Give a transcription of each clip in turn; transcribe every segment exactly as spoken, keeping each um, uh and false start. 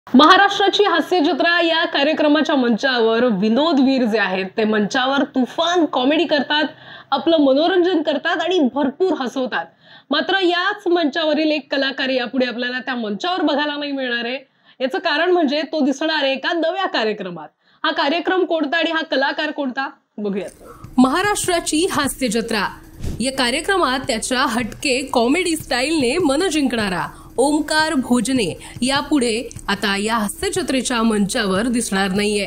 महाराष्ट्राची हास्य जत्रा या कार्यक्रमाच्या मंचावर विनोदवीर जे आहेत ते मंचावर तुफान कॉमेडी करतात, आपलं मनोरंजन करतात आणि भरपूर हसवतात। मात्र याच मंचावरील एक कलाकार यापुढे आपल्याला त्या मंचावर बघायला नाही मिळणार आहे। याचं कारण म्हणजे तो दिसणार आहे एका नव्या कार्यक्रमात। हा कार्यक्रम कोणता आणि हा कलाकार कोणता बघूयात। महाराष्ट्राची हास्य जत्रा या कार्यक्रमात त्याच्या हटके कॉमेडी स्टाईलने मन जिंकणारा ओमकार भोजने यापुढे आता या हास्य जत्रेच्या मंचावर दिसणार नाहीये।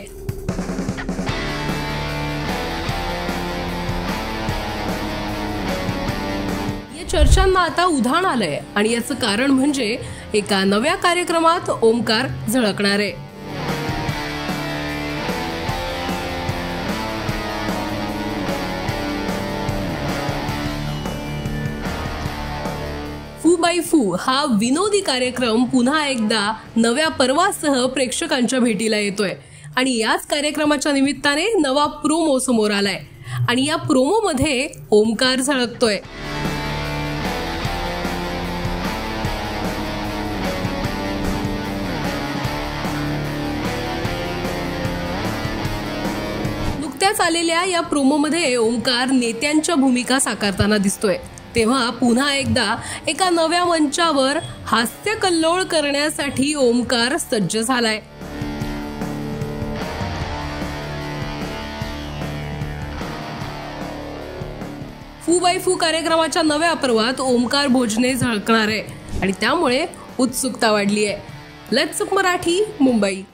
या चर्चांना आता उधाण आलंय आणि याचं कारण म्हणजे एका नव्या कार्यक्रमात ओमकार झळकणार आहे। फू बाय फू हा विनोदी कार्यक्रम पुन्हा एकदा नव्या पर्वासह प्रेक्षकांच्या भेटीला येतोय आणि याच कार्यक्रमाच्या निमित्ताने नवा प्रोमो समोर आलाय आणि या प्रोमो मध्ये ओमकार झळकतोय। नुकत्याच आलेल्या या प्रोमो मध्ये ओमकार नेत्यांच्या भूमिका साकारताना दिसतोय, तेव्हा पुन्हा एकदा एका नव्या मंचावर हास्य कल्लोळ करण्यासाठी ओमकार सज्ज झालाय। फू बाय फू कार्यक्रमाच्या नव्या पर्वात ओमकार भोजने झळकणार आहे आणि त्यामुळे उत्सुकता वाढली आहे। Let's talk Marathi, Mumbai.